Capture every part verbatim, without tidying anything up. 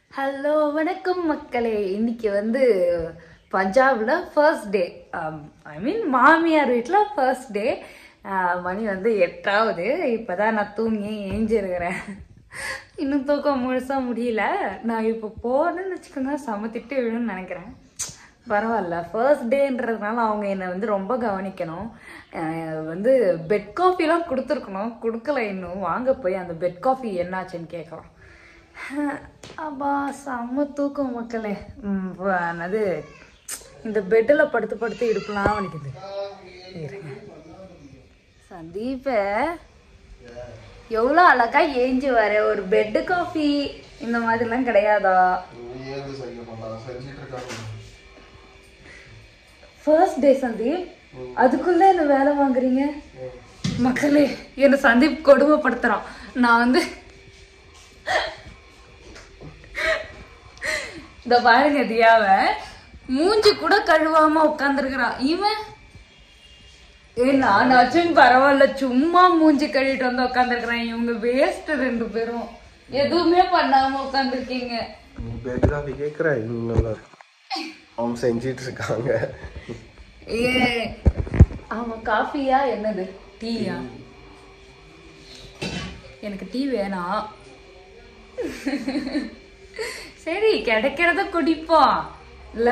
Hello வணக்கம் மக்களே. இன்னைக்கு வந்து பஞ்சாப்ல ஃபர்ஸ்ட் டே, ஐ மீன் மாமியார் வீட்டில் ஃபர்ஸ்ட் டே. மணி வந்து எட்டாவது. இப்போதான் நான் தூங்கி ஏஞ்சிருக்கிறேன். இன்னும் தூக்கம் முழுசா முடியல. நான் இப்போ போனேன்னு வச்சுக்கோங்க சமத்திட்டு விழுன்னு நினைக்கிறேன். பரவாயில்ல, ஃபர்ஸ்ட் டேன்றதுனால அவங்க என்னை வந்து ரொம்ப கவனிக்கணும். வந்து பெட் காஃபிலாம் கொடுத்துருக்கணும், கொடுக்கல இன்னும். வாங்க போய் அந்த பெட் காஃபி என்னாச்சுன்னு கேட்கலாம். அப்பா செம்ம தூக்கம் மக்களே. அது இந்த பெட்டில் படுத்து படுத்து இடுப்புலாம் வலிக்குது. சந்தீப எவ்வளோ அழகா ஏஞ்சி வர. ஒரு பெட்டு காஃபி இந்த மாதிரிலாம் கிடையாதா? ஃபர்ஸ்ட் டே சந்தீப், அதுக்குள்ள என்ன வேலை வாங்குறீங்க மக்களே. என்ன சந்தீப் கொடுமைப்படுத்துறான். நான் வந்து இந்த பாருங்க, தியாவ மூஞ்சி கூட கழுவாம உட்காந்துருக்கிறான் இவன். ஏ நானாச்சும் பரவாயில்ல, சும்மா மூஞ்சி கழுவிட்டு வந்து உட்காந்துருக்கிறான். இவங்க வேஸ்ட் ரெண்டு பேரும், எதுவுமே பண்ணாம உட்காந்துருக்கீங்க. அவங்க செஞ்சிட்டு இருக்காங்க. ஏ அவன் காஃபியா என்னது டீயா? எனக்கு டீ வேணாம். சரி, கிடைக்கிறத குடிப்போம் இல்ல.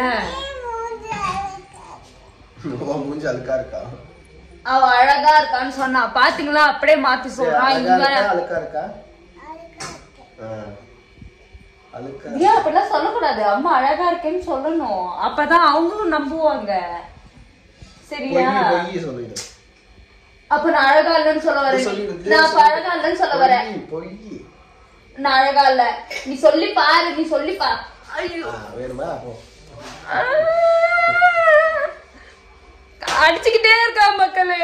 மூஞ்சி அழுக்கா இருக்கா? அவ அழகா இருக்கான்னு சொன்னா பாத்தீங்களா? அப்படியே மாத்தி சொல்றான். அழுக்கா இருக்கா? ஏன் அப்படிலாம் சொல்லக்கூடாது. அம்மா அழகா இருக்கேன்னு சொல்லணும், அப்பதான் அவங்களும் நம்புவாங்க. சரியா? அப்ப நான் அழகா இல்லைன்னு சொல்ல வரேன். நான் அப்ப அழகா இல்லைன்னு சொல்ல வரேன். நான் அழகா இல்ல, நீ சொல்லி பாரு, நீ சொல்லி பாரு. அடிச்சுக்கிட்டே இருக்கா மக்களே.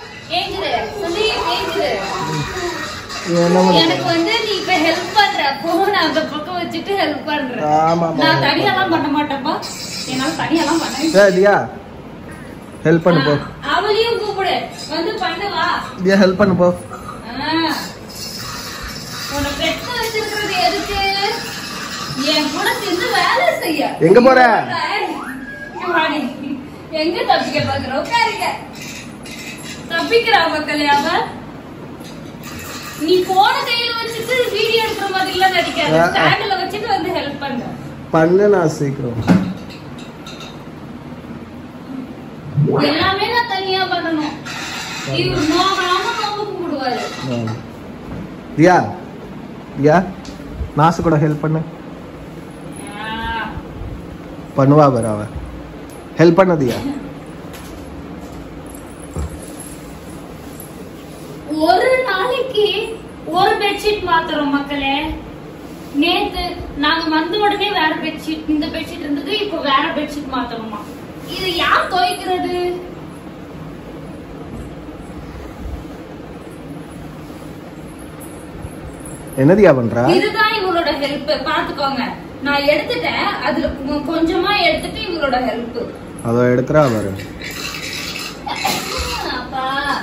எனக்கு வந்து நீ இப்ப ஹெல்ப் பண்ற, போன் அந்த பக்கம் வச்சுட்டு ஹெல்ப் பண்ற. நான் தனியெல்லாம் பண்ண மாட்டேன்ப்பா, என்னால தனியெல்லாம் பண்ண. ஹெல்ப் பண்ணு போ. அவளையும் கூப்பிடு வந்து பண்ணுவா. தியா ஹெல்ப் பண்ணு போ. உன்னை பெற்று வச்சிருக்கிறது எதுக்கு? என் கூட சேர்ந்து வேலை செய்ய. எங்க போற? எங்க தப்பிக்க பாக்குற? உட்காருங்க. தப்பிக்கிறா மக்களே அவ. நீ போன கையில வச்சுட்டு வீடியோ எடுக்கிற மாதிரி எல்லாம் நடிக்காத. ஸ்டாண்ட்ல வச்சுட்டு வந்து ஹெல்ப் பண்ணு. பண்ணு, நான் சீக்கிரம். எல்லாமே நான் தனியா பண்ணணும். இது நோகாம நோக்கு போடுவாரு. தியா தியா நாசு கூட ஹெல்ப் பண்ணு. பண்ணுவா பாரு அவ. ஹெல்ப் பண்ண தியா. ஒரு நாளைக்கு ஒரு பெட்ஷீட் மாத்துறோம் மக்களே. நேத்து நாங்க வந்த உடனே வேற பெட்ஷீட், இந்த பெட்ஷீட் இருந்தது, இப்ப வேற பெட்ஷீட் மாத்தணுமா? இது யார் துவைக்கிறது? என்னதியா பண்றா? இதுதான் இவளோட ஹெல்ப். பாத்துக்கோங்க, நான் எடுத்துட்டேன், அதுல கொஞ்சமா எடுத்துட்டு இவளோட ஹெல்ப். அதோ எடுக்கறா பாரு. அப்பா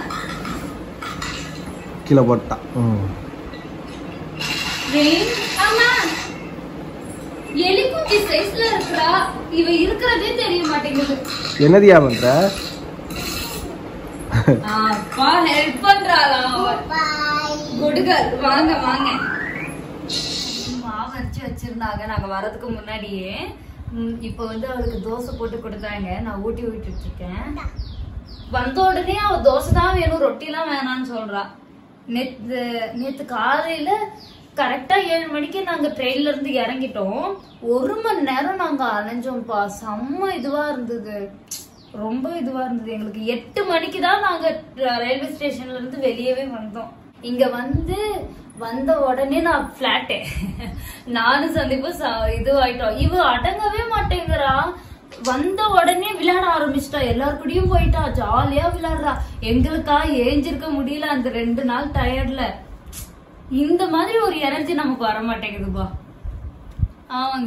கீழ போட்டா. ம் ஆமா, எலிக்குட்டி சைஸ்ல இருக்கறா. இவ இருக்கறதே தெரிய மாட்டேங்குது. என்னதியா பண்ற? அப்பா ஹெல்ப் பண்றாளா அவ. குடுகல் வாங்க வாங்க. மாவு அரைச்சு வச்சிருந்தாங்க நாங்க வரதுக்கு முன்னாடியே. இப்ப வந்து அவளுக்கு தோசை போட்டு கொடுத்தாங்க, நான் ஊட்டி விட்டுட்டு இருக்கேன். வந்த உடனே அவ தோசை தான் வேணும், ரொட்டி எல்லாம் வேணான்னு சொல்றா. நேத்து நேத்து காலையில கரெக்டா ஏழு மணிக்கு நாங்க ட்ரெயின்ல இருந்து இறங்கிட்டோம். ஒரு மணி நேரம் நாங்க அலைஞ்சோம்ப்பா. செம்ம இதுவா இருந்தது, ரொம்ப இதுவா இருந்தது எங்களுக்கு. எட்டு மணிக்கு தான் நாங்க ரயில்வே ஸ்டேஷன்ல இருந்து வெளியவே வந்தோம். இங்க வந்து வந்த உடனே நான் பிளாட்டு, நானும் சந்திப்பும் இதுவாயிட்டோம். இவ அடங்கவே மாட்டேங்கிறா. வந்த உடனே விளையாட ஆரம்பிச்சிட்டா, எல்லாருக்கூடயும் போயிட்டா, ஜாலியா விளையாடுறா. எங்களுக்கா ஏஞ்சிருக்க முடியல அந்த ரெண்டு நாள் டயர்ட்ல. இந்த மாதிரி ஒரு எனர்ஜி நமக்கு வர மாட்டேங்குதுப்பா. ஆமாங்க,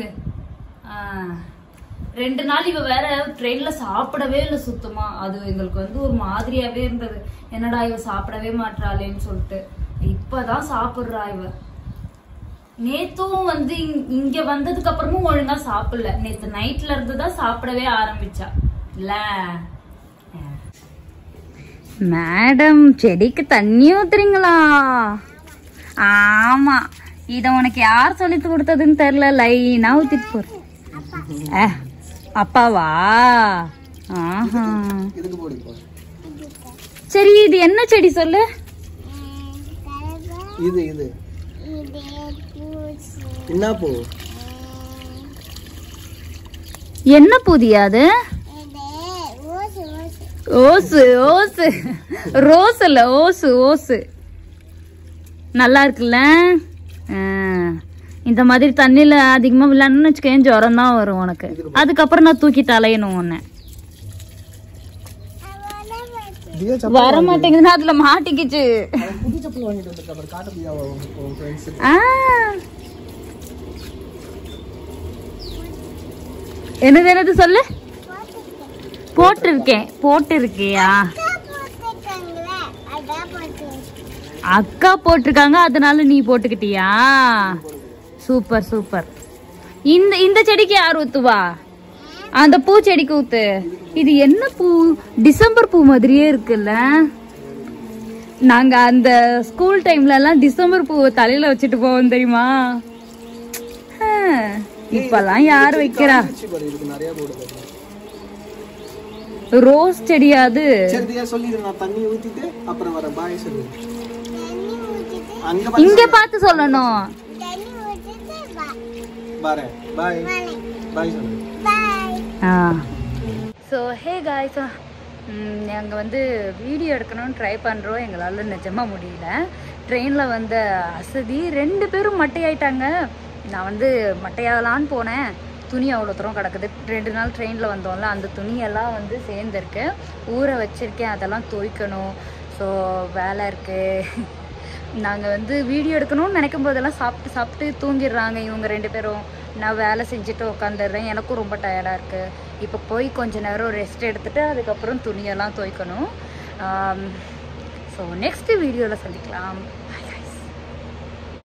ரெண்டு நாள் இவ வேற ட்ரெயின்ல சாப்பிடவே இல்லை சுத்தமா. அது எங்களுக்கு வந்து ஒரு மாதிரியாவே இருந்தது. என்னடா இவ சாப்பிடவே மாட்டாளேன்னு சொல்லிட்டு இப்பதான் சாப்பிடுறா இவ. நேத்தும் வந்து இங்க வந்ததுக்கு அப்புறமும் ஒழுங்கா சாப்பிடல. நேத்து நைட்ல இருந்து தான் சாப்பிடவே ஆரம்பிச்சா இல்ல. மேடம் செடிக்கு தண்ணி ஊத்துறீங்களா? ஆமா, இத உனக்கு யார் சொல்லி கொடுத்ததுன்னு தெரியல. லைனா ஊத்திட்டு போற. அப்பாவா? ஆஹா, சரி இது என்ன செடி சொல்லு. இது இது என்ன பூ? என்ன பூதியா அது? ஓசு ஓசு ரோஸ் இல்ல, ஓசு ஓசு. நல்லா இருக்குல்ல. இந்த மாதிரி தண்ணியில அதிகமா விளையாடணும்னு வச்சுக்கேன், ஜுரம் தான் வரும் உனக்கு. அதுக்கப்புறம் நான் தூக்கி தலையணும் உன்ன. வர மாட்டேங்குதுன்னா அதுல மாட்டிக்கிச்சு. என்னது என்னது சொல்லு. போட்டிருக்கேன். போட்டிருக்கியா? அக்கா போட்டிருக்காங்க, அதனால நீ போட்டுக்கிட்டியா? Super super. இந்த இந்த செடிக்கு யார் ஊத்துவா? அந்த பூ செடிக்கு ஊத்து. இது என்ன பூ? டிசம்பர் பூ மாதிரியே இருக்குல்ல. நாங்க அந்த ஸ்கூல் டைம்ல எல்லாம் டிசம்பர் பூவை தலையில வச்சுட்டு போவோம் தெரியுமா? இப்பெல்லாம் யாரு வைக்கிறா? ரோஸ் செடியாது. இங்க பார்த்து சொல்லணும். ஸோ ஹே காய்ஸ், நாங்கள் வந்து வீடியோ எடுக்கணும்னு ட்ரை பண்ணுறோம். எங்களால் நிஜமாக முடியல. ட்ரெயினில் வந்த அசதி ரெண்டு பேரும் மட்டையாயிட்டாங்க. நான் வந்து மட்டையாகலான்னு போனேன். துணி அவ்வளோ தூரம் கிடக்குது. ரெண்டு நாள் ட்ரெயினில் வந்தோம்ல, அந்த துணியெல்லாம் வந்து சேர்ந்துருக்கு. ஊற வச்சுருக்கேன், அதெல்லாம் துவைக்கணும். ஸோ வேலை இருக்குது. நாங்கள் வந்து வீடியோ எடுக்கணும்னு நினைக்கும் போதெல்லாம் சாப்பிட்டு சாப்பிட்டு தூங்கிடுறாங்க இவங்க ரெண்டு பேரும். நான் வேலை செஞ்சுட்டு உட்காந்துடுறேன். எனக்கும் ரொம்ப டயர்டாக இருக்குது. இப்போ போய் கொஞ்ச நேரம் ரெஸ்ட் எடுத்துகிட்டு அதுக்கப்புறம் துணியெல்லாம் துவைக்கணும். ஸோ நெக்ஸ்ட் வீடியோவில் சந்திக்கலாம்.